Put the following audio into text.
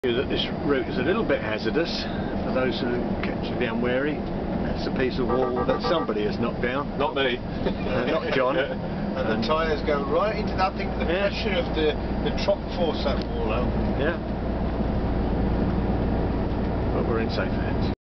That this route is a little bit hazardous for those who catch the unwary. That's a piece of wall that somebody has knocked down. Not me. Not John. And the tyres go right into that thing. The pressure of the truck forced that wall out. Yeah. But we're in safe hands.